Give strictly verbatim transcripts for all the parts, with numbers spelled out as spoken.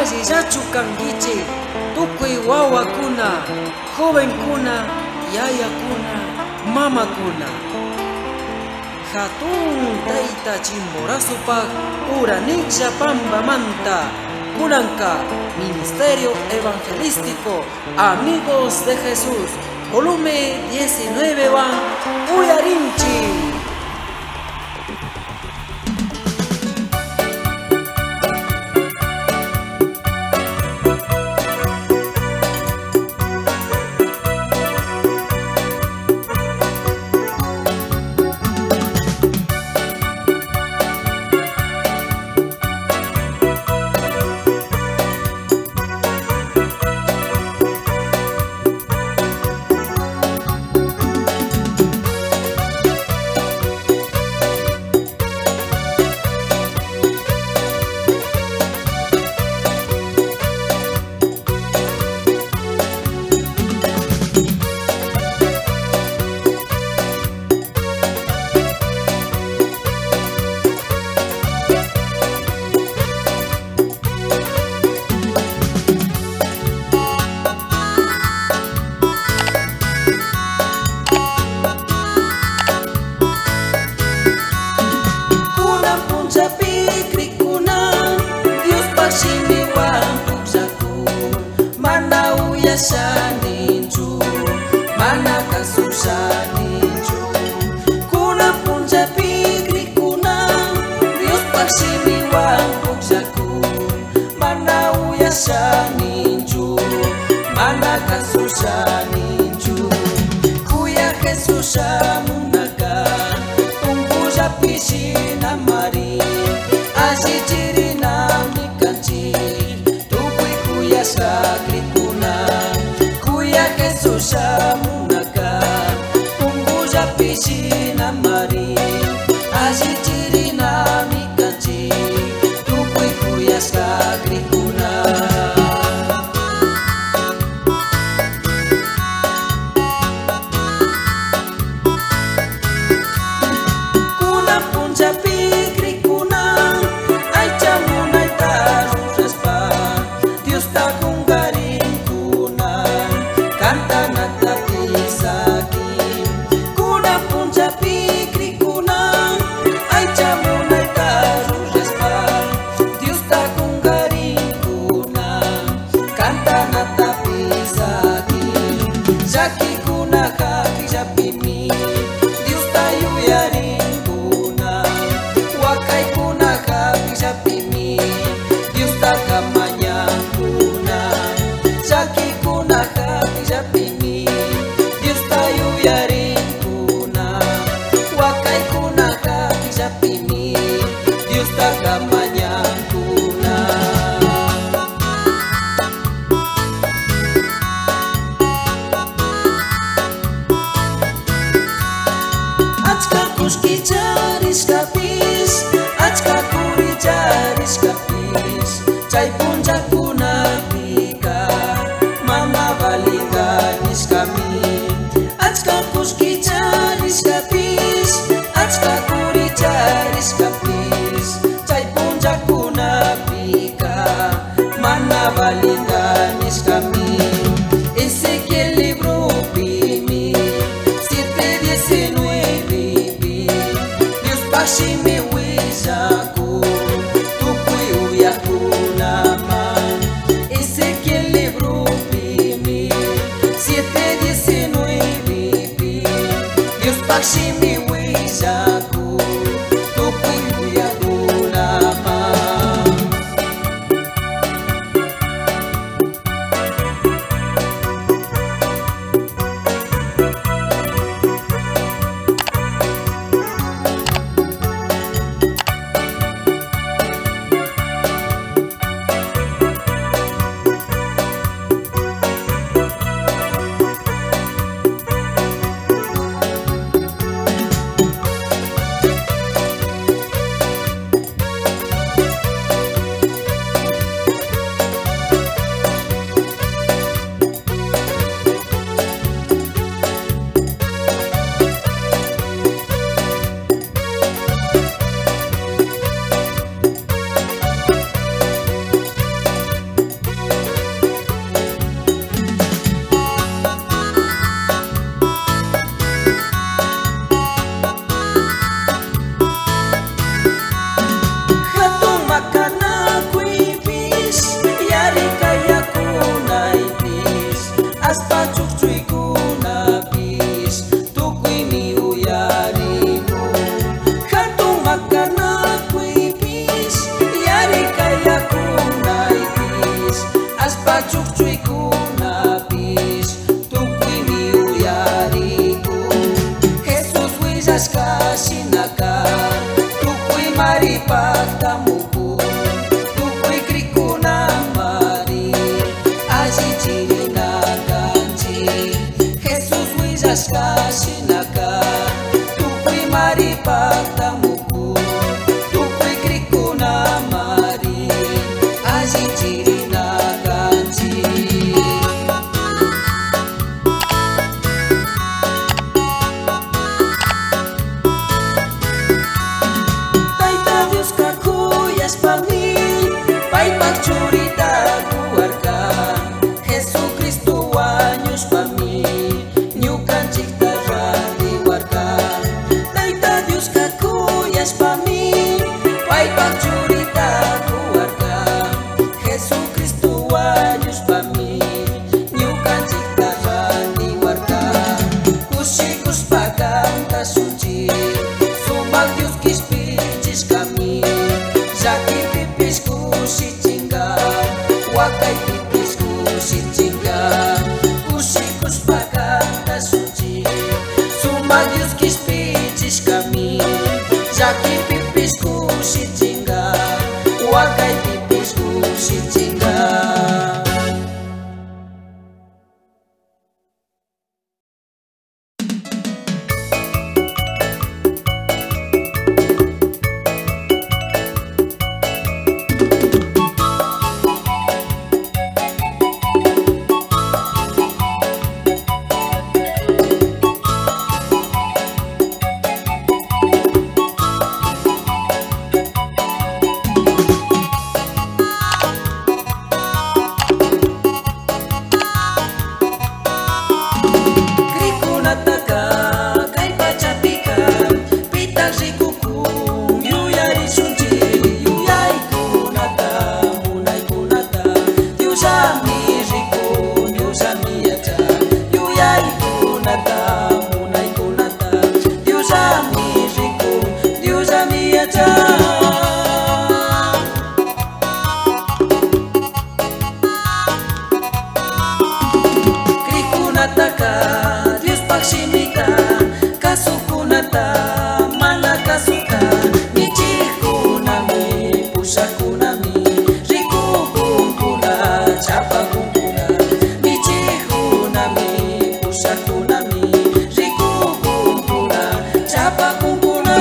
allillachu kankichik tukuy wawakuna, jovenkuna, yayakuna, mamakuna. Hatun tayta Chimborasupak uraniklla Pampamanta kunanka Ministerio Evangelístico Amigos de Jesús volumen diecinueve van uyarinchi. Shaninju, mana kasusaninju, kuna punja pikri kuna, Dios paksimi wangkuk jaku, mana uya shaninju, mana kasusaninju, kuya Jesus amunaka, tunggu japisi namari, aji ciri namni kanci, tukui kuya sakri. Jesus amunaka tunggu japisi namari aji ciri nami kanci tukui kuyas kagrikuna. Kuna punja pikri kuna ai jamunai taru raspa Dios takung garing kuna kantana tapi sakit kuna punja pikri kuna ai jamunai taru respa Dios takung garing kuna kantana tapi sakit jaki kuna kaki japimi Dios tayu yaring kuna wakai kuna kaki japimi Dios takamanya kuna jaki kuna kaki japimi Dios tayu yaring kuna wakai kuna kaki japimi Dios takamanya kuna. Achka kuski jaris kapis achka kuri jaris kapis cai punja kuna pika mama balinganis kami achka kuski jaris kapis achka kuri jaris kapis cai punja kuna pika mana balinganis kami Ezequiel libro pimi siete diecinueve Dios pasime wisaku tukui uyakuna man Ezequiel libro pimi siete diecinueve Dios pasime wisaku tukui uyakuna man. pachukchuykunapis tukuymi uyariku Jesus willashkashinaka tukuy maripaktamuku tukuy krikunamari alli chirinakanchi Jesus willashkashinaka tukuy maripaktamuku tukuy krikunamari alli chirinakanchi. Tayta Dios kakuyashpami paypak churita kuwarka Jesucristo wañushpami ñukanchikta randiwarka. Tayta Dios kakuyashpami paypak churita kuwarka Jesucristo wañushpami ñukanchikta randiwarka. Kushikushpakanta shunchi sumak Dios kishpichishkami llaki pipis kushichinga wakay pipis kushichinga. Kushikushpakanta shunchi sumak Dios kishpichishkami llaki pipis kushichinga wakay pipis kushichinga. Krikunataka kay pachapika pitak rikukun yuyari shunchi yuyaykunata munaykunata Diosami rikun Diosami yacha yuyaykunata munaykunata Diosami rikun Diosami yacha. Krikunataka Dios pakshimita kasukunata mana kasuka michikunami pushakunami rikukunkuna chapakunkuna michikunami pushakunami rikukunkuna chapakunkuna.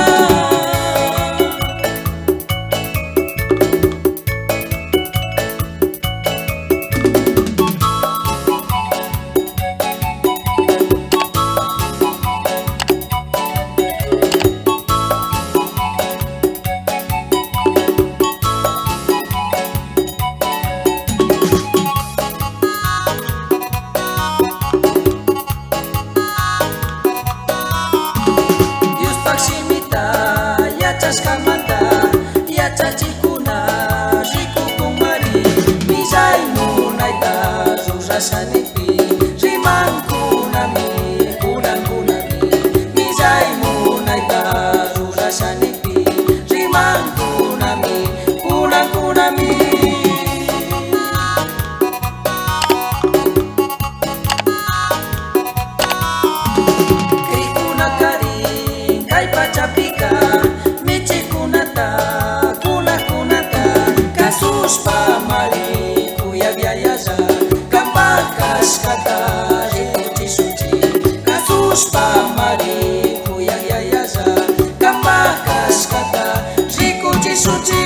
Dios pakshimita yachashkamanta yachachikuna rikukunmari millay munayta rurashanipi rimankunami kunankunami millay munayta rurashanipi rimankunami kunankunami. Krikunakari kay pachapika michikunata kunakunata kasushpa mari kuyavyayalla kampakashkata rikuchishunchi kasushpa mari kuyavyayalla kampakashkata rikuchishunchi.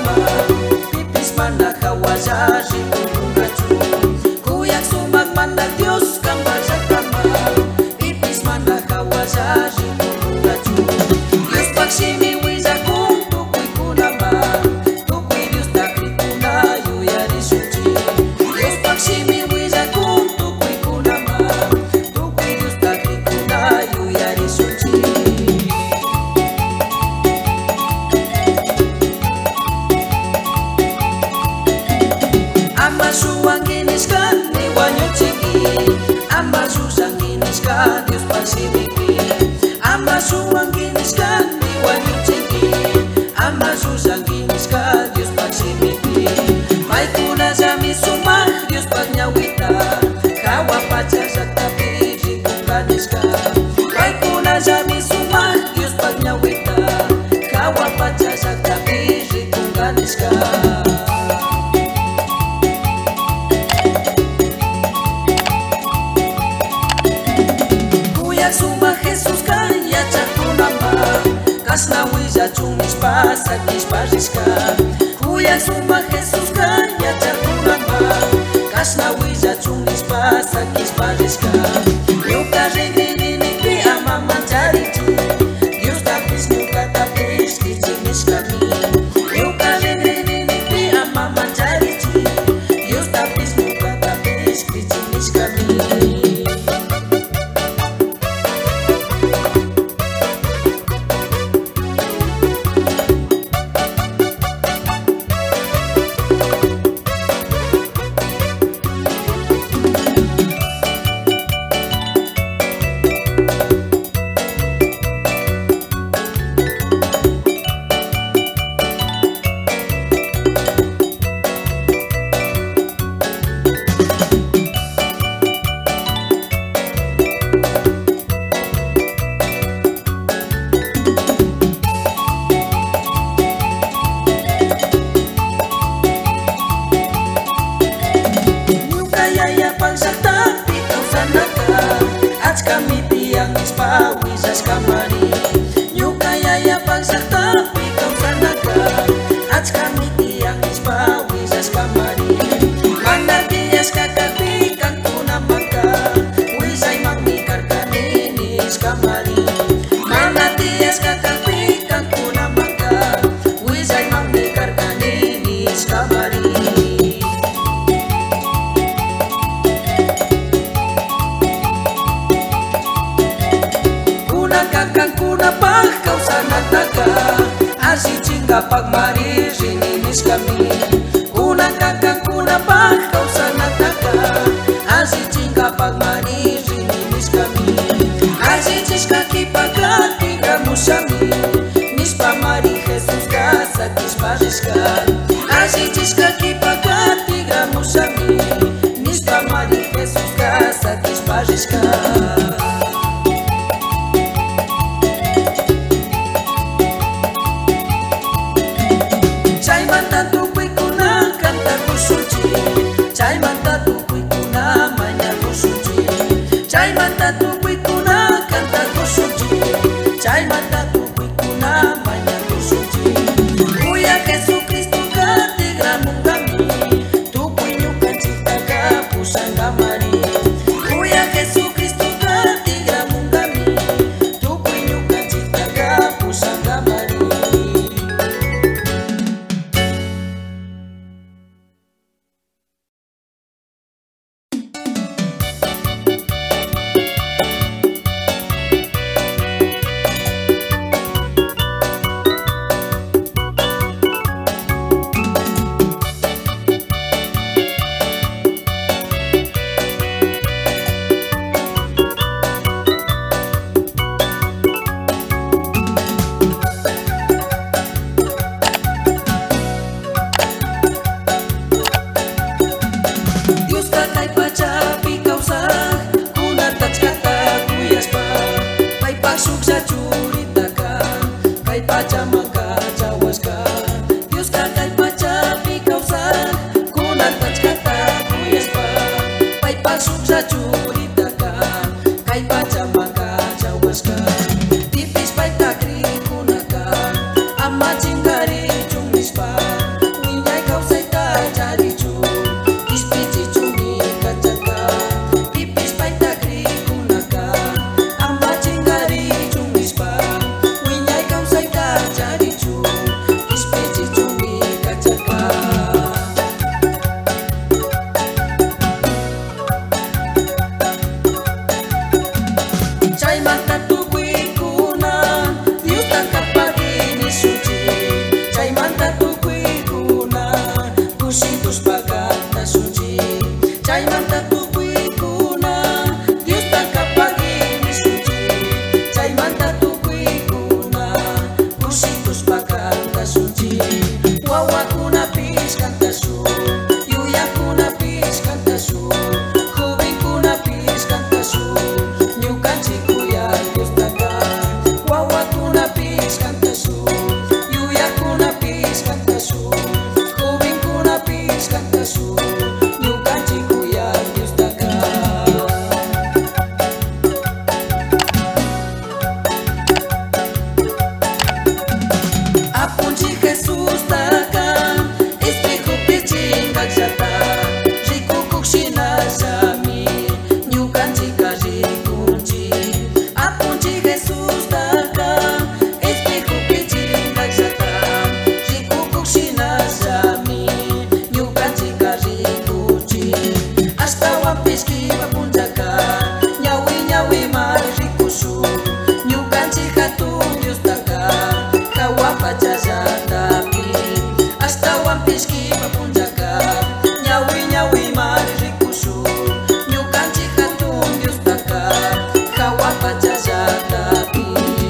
Kuyak sumak mandak suanginishka ni wañuchiki, ama susanginishka Dios pasimipi, ama suanginishka ni wañuchiki, ama susanginishka Dios pasimipi. Maikuna jami sumah Dios pagnyawita, kawa pacha saktapi rikunganishka. Maikuna jami sumah Dios pagnyawita, kawa pacha saktapi rikunganishka. Suma Jesus kaya chakunamba, kasna wija chumis pasa kispariska. Kuya suma Jesus kaya chakunamba, kasna wija chumis pasa kispariska. Yuka ringini nipi ama manjarichi, Dios tapis yuka tapis kichimis kami. Yuka ringini nipi ama manjarichi, Dios tapis yuka tapis kichimis kami. Kami tiang ispa wisas kamari, nyuka yaya pangsakta pikau sanaka. Ach kami tiang ispa wisas kamari, mana tias kakak pikang kuna mangka, wisai mangikar kaninis kamari. Mana tias kakak pikang kuna mangka, wisai mangikar kaninis kamari. Kakang kuna pag kau sanataka, asi cingga pagmari rininis kami. Kuna kakang kuna pag kau sanataka, asi cingga pagmari rininis kami. Asi ciska kipakan tiga musami, nis pamari Jesus kasa kispariskan. Asi ciska kipakan tiga musami, nis pamari Jesus kasa kispariskan. Cai mata tukui kuna kanta kusuci, cai mata tukui kuna manya kusuci, cai mata tukui kuna kanta kusuci, cai mata tukui kuna manya kusuci. Kuya Yesus Kristus katigra mungkami, tukui nyukan cita kapusan kamari. Kuya Yesus Kristus katigra mungkami, tukui nyukan cita kapusan kamari. Cari cu, ispiti cumi canta suci. Chaymanta tukuykuna Diosta kapagimi suci. Chaymanta tukuykuna Kusituspa canta suci. Wawakunapis canta su, yuyakunapis canta su, jovenkunapis canta su, ñukanchikkuya Diostaka. Wawakunapis canta su, yuyakunapis canta su, jovenkunapis canta su, ñukanchikkuya Diostaka. Apunchi Jesús taka, espejo pichinga chata, rico kushina sami, ñukanchika rikunchi. Apunchi Jesús taka, espejo pichinga chata, rico kushina sami, ñukanchika rikunchi. Hasta wampiskiva punchaka, ñawi ñawi mari rikusu, ñukanchika tu Diostaka. Kawapachasatapi hasta wampiskiva punchaka, ñawi ñawi mari rikusu, ñukanchika hatun Diostaka. Kawapachasatapi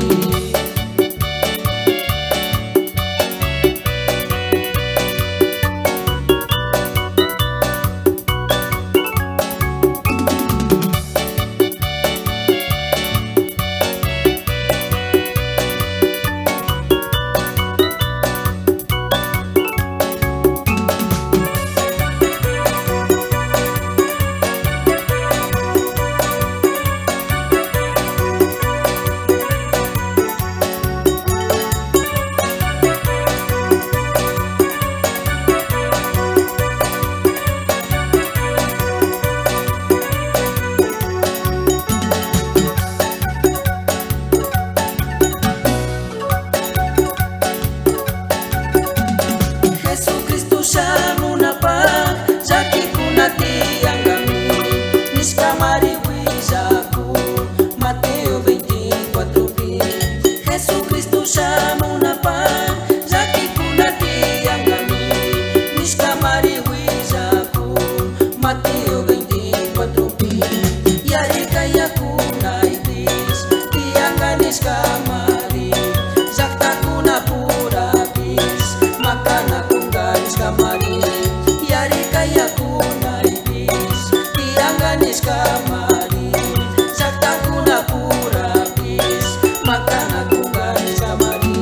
Jesucristo shamunapa, llakikunati angami, nishkamari willaku, Mateo veinticuatro pi. Jesucristo shamunapa, llakikunati angami, nishkamari willaku, Mateo veinticuatro pi. Yarika yakunaitis, tianga nishkamari, llaktakuna purapis, makana kamari. Yarika yakunaitis, tianganis kamari, saktakuna purapis, makana kunganis kamari.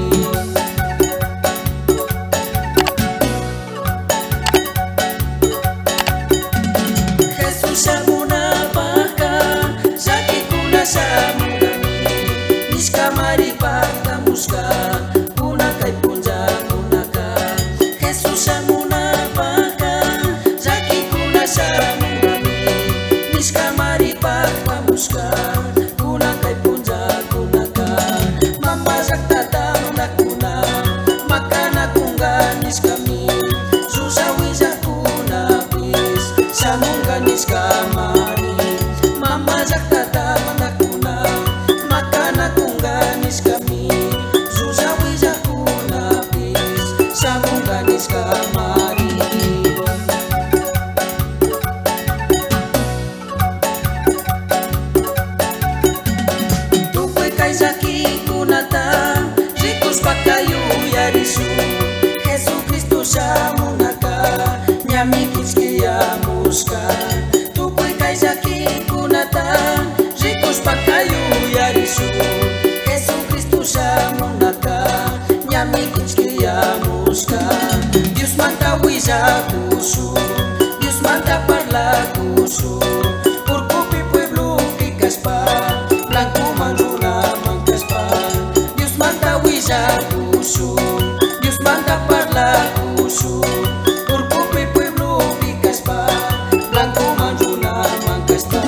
Jesus shamunapaka, sakikuna shamugami, niskamari patamuska, kunakai punja kunaka. Jesus shamunapaka, llakikuna shamugami, nishkamari patamuska, kunakai punja kunaka. Mama llaktata runakuna, makana kunganis kami, susawillakunapis, shamunganis kamari. Mama llaktata runakuna, makana kunganis kami, susawillakunapis, shamunganis kamari. Tukuy kay llakikunata, rikuspa kayuyarisu, Jesucristo shamunaka, ñami kichkiyamuska. Tukuy kay llakikunata, rikuspa kayuyarisu, Jesucristo shamunaka, ñami kichkiyamuska. Dios manta willakusu, Dios manta parlakusu, urkupi pueblo kikaspa, blanco manruna mankaspa. Dios manta willakusu, Dios manta parlakusu, urkupi pueblo kikaspa, blanco manruna mankaspa.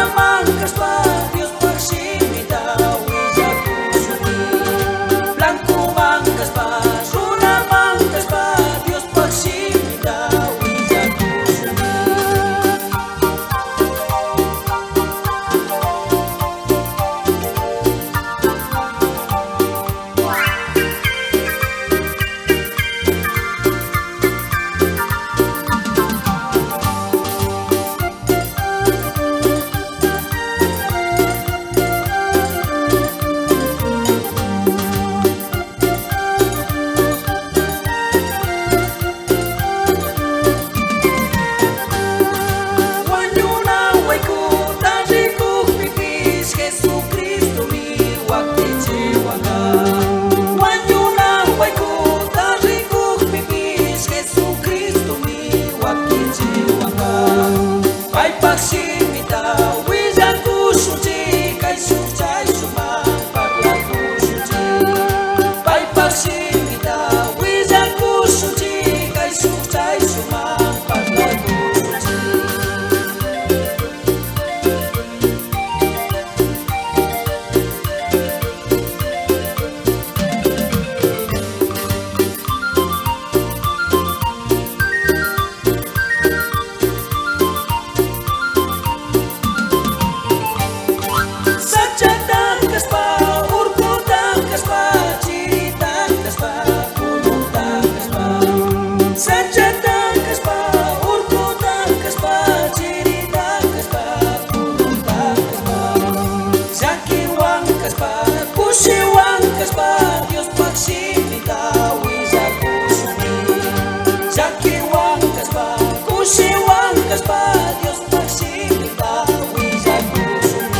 mancaspa Dios paximita willakusuni blanco mancaspa runa mancaspa Dios paximita willakusuni Dios paximita willakusuni Jaki wankaspa kushi wankaspa Dios paximita willakusuni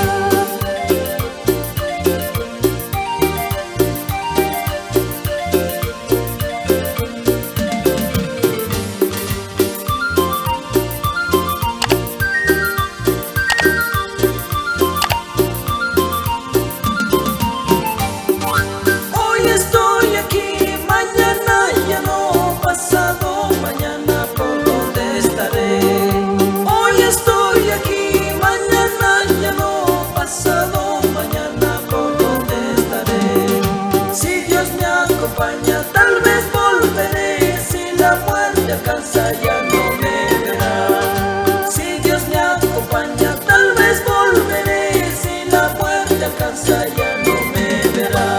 tal vez volveré, si la muerte alcanza ya no me verá. Si Dios me acompaña, tal vez volveré, si la muerte alcanza ya no me verá.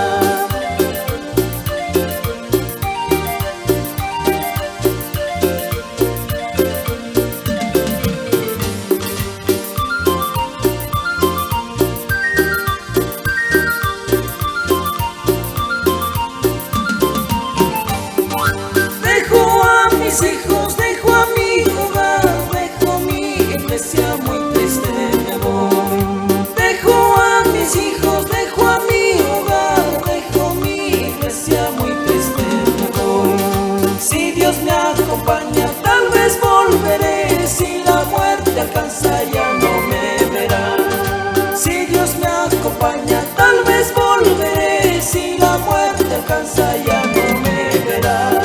Mis hijos, dejo a mi hogar, dejo mi iglesia, muy triste me voy. Dejo a mis hijos, dejo a mi hogar, dejo mi iglesia, muy triste me voy. Si Dios me acompaña, tal vez volveré, si la muerte alcanza ya no me verá. Si Dios me acompaña, tal vez volveré, si la muerte alcanza ya no me verá.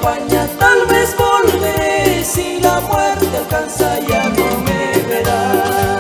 acompaña. Tal vez volveré, si la muerte alcanza ya no me verá.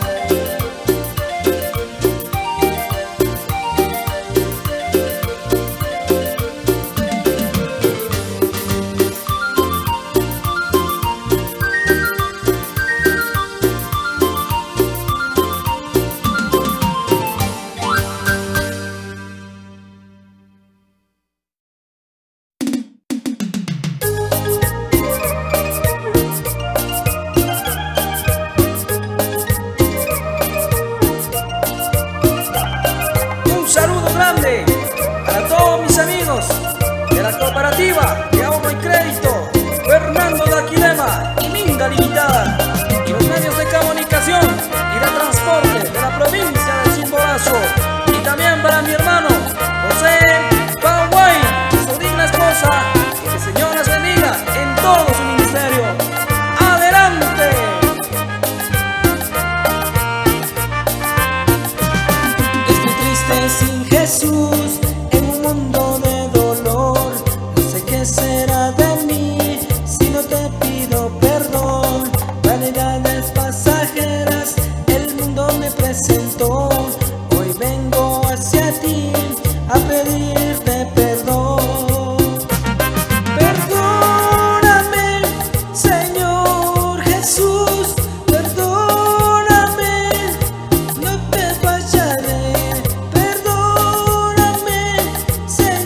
Para todos mis amigos de la cooperativa de ahorro y crédito Fernando de Aquilema y Minga Limitada, y los medios de comunicación y de transporte de la provincia de Chimborazo, y también para mi hermano José Pauay y su digna esposa, que el Señor les bendiga en todo su ministerio. ¡Adelante! Es muy triste sin Jesús, en un mundo de dolor. No sé qué será de mí si no te pido perdón. Vanidades pasajeras el mundo me presentó. Hoy vengo hacia ti a pedirte perdón. Perdóname, Señor Jesús, perdóname, no te fallaré. Perdóname, Señor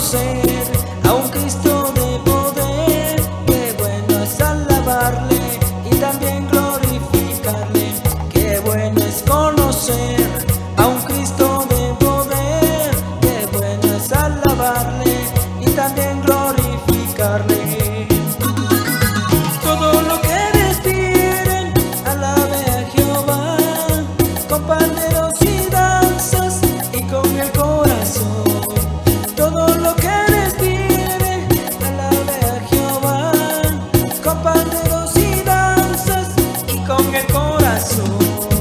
conocer a un Cristo de poder. Qué bueno es alabarle y también glorificarle. Qué bueno es conocer a un Cristo de poder. Qué bueno es alabarle y también glorificarle. Todo lo que respiren, alabe a Jehová, con panderos y danzas y con el corazón. Todo lo que respire, alabe a Jehová, con panderos y danzas y con el corazón.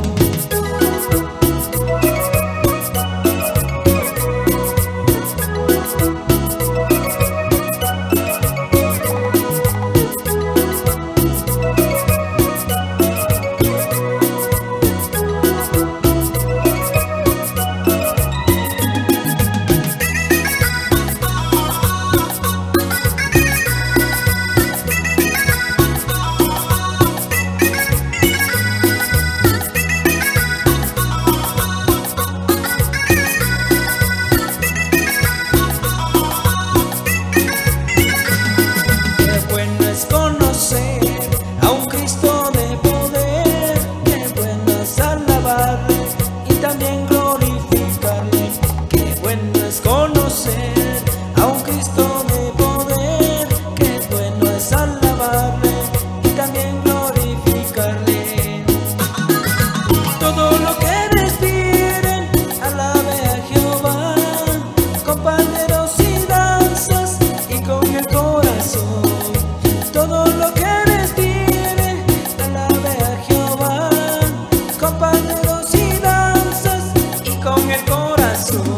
A un Cristo de poder, qué bueno es alabarle y también glorificarle. Qué bueno es conocer a un Cristo de poder, qué bueno es alabarle y también glorificarle. Todo lo que respiren, alabe a Jehová, con panderos y danzas y con el corazón. Todo lo que panderos y danzas y con el corazón.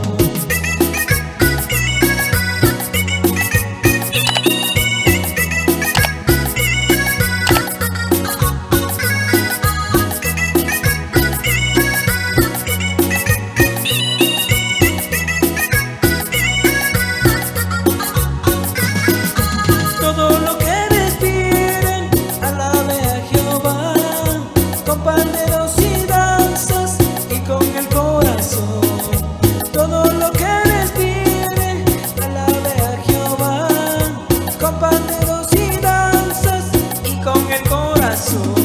Todo lo que respiren, alabe a Jehová, con panderos y danzas y con el corazón. Todo lo que respire, alabe a Jehová, con panderos y danzas y con el corazón.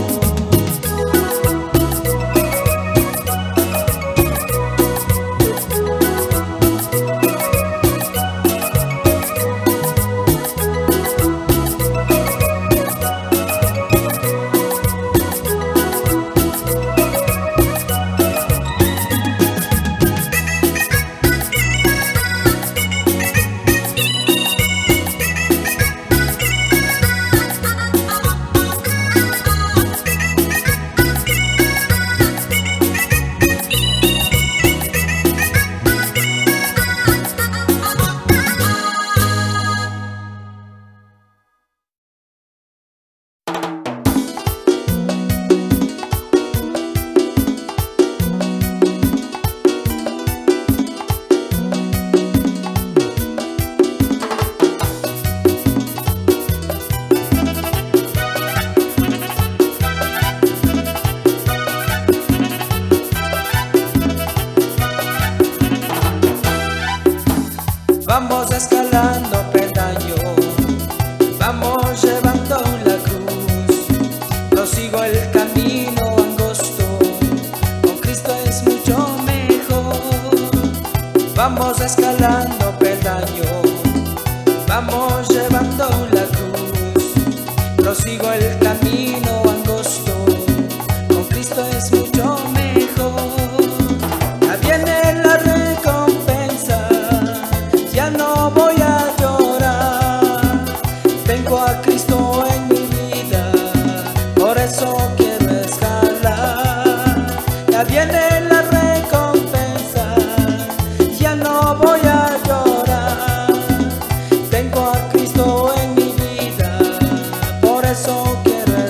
Vamos escalando peldaño, vamos llevando la cruz. Prosigo el camino angosto, con Cristo es mucho mejor. Vamos escalando peldaño, vamos llevando la cruz. Prosigo el camino angosto, con Cristo es mucho mejor. Ya viene la recompensa, ya no voy a llorar. Tengo a Cristo en mi vida, por eso quiero escalar. Ya viene la recompensa, ya no voy a llorar. Tengo a Cristo en mi vida, por eso quiero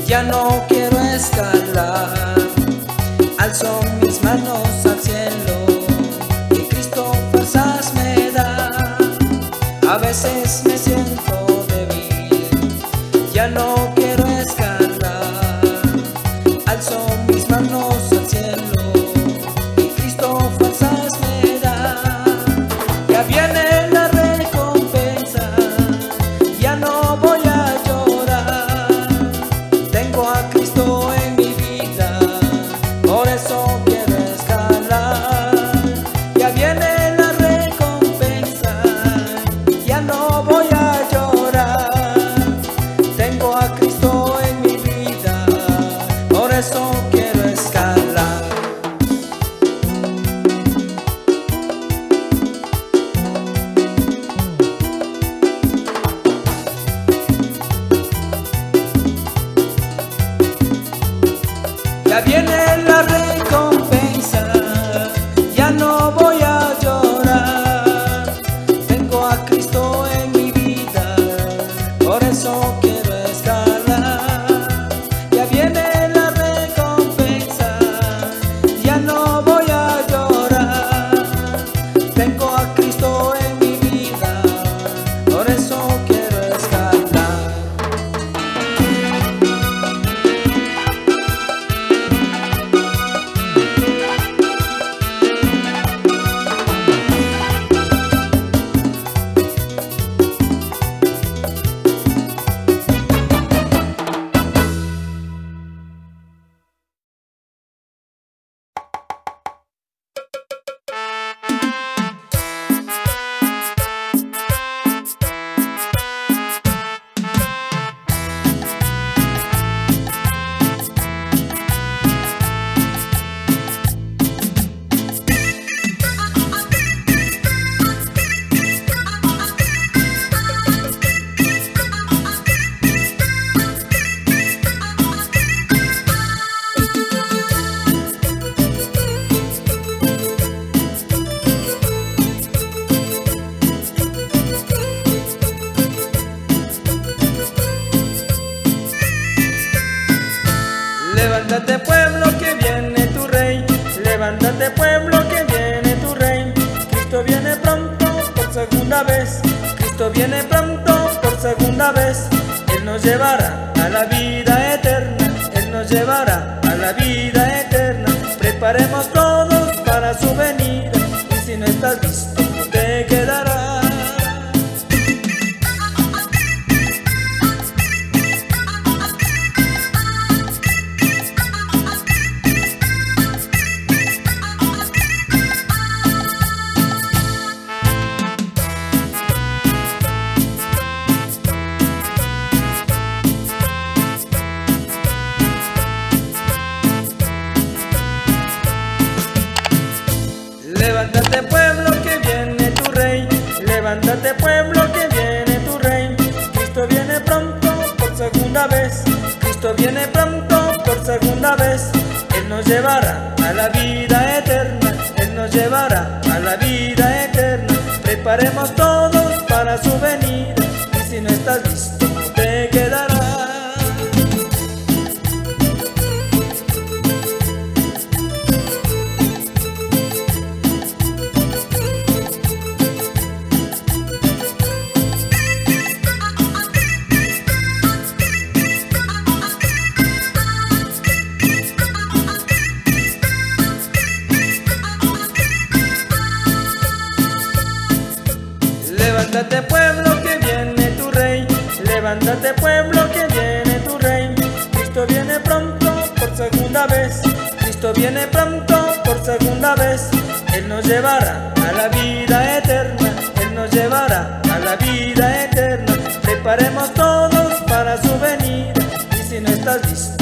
ya no quiero escalar. Alzo mis manos al cielo y Cristo fuerzas me da. A veces me siento débil, ya no quiero escalar. Alzo mis manos al cielo y Cristo fuerzas me da. Ya viene la recompensa, ya no voy a llorar. Tengo a Cristo en mi vida, por eso quiero escalar. Ya viene la recompensa, ya no voy a llorar. Tengo a Cristo en mi vida, por eso quiero escalar. Ya viene la recompensa, ya no voy a llorar. Tengo a Cristo en mi vida, por eso quiero escalar. Ya viene la recompensa, ya no voy a llorar. Tengo a Cristo en mi vida, por eso quiero escalar. Levántate pueblo que viene tu rey, levántate pueblo que viene tu rey. Cristo viene pronto por segunda vez, Cristo viene pronto por segunda vez. Él nos llevará a la vida eterna, Él nos llevará a la vida eterna. Preparemos todos para su venida, y si no estás listo no te quedarás. Levántate pueblo que viene tu rey, levántate pueblo que viene tu rey. Cristo viene pronto por segunda vez, Cristo viene pronto por segunda vez. Él nos llevará a la vida eterna, Él nos llevará a la vida eterna. Preparemos todos para su venida, y si no estás listo no te quedarás. Levántate pueblo que viene tu rey, levántate pueblo que viene tu rey. Cristo viene pronto por segunda vez, Cristo viene pronto por segunda vez. Él nos llevará a la vida eterna, Él nos llevará a la vida eterna. Preparemos todos para su venida, y si no estás listo